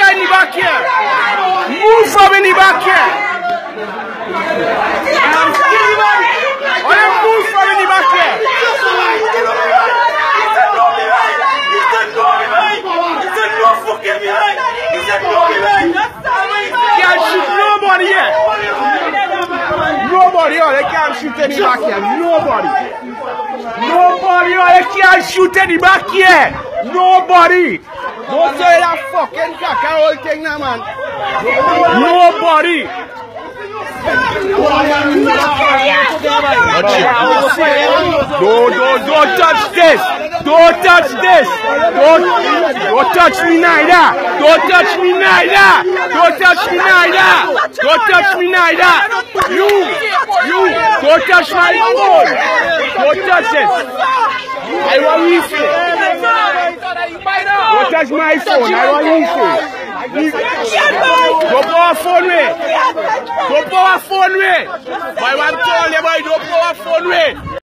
in the back here. Move from in the back here. Move from in the back here. Can't shoot nobody here. Nobody here. They can't shoot any back here. Nobody. Nobody here. They can't shoot any back here. Nobody. Don't say that fucking caca whole thing now, man. Nobody. Don't touch this. Don't touch this. Don't touch me neither. Don't touch me neither. Don't touch me neither. Don't touch me neither. You. Don't touch my phone. Don't touch it. I want you to. Don't touch my phone. I want you to. Don't put our phone away. Don't put our phone away. Boy, I'm telling you, boy, don't put our phone away.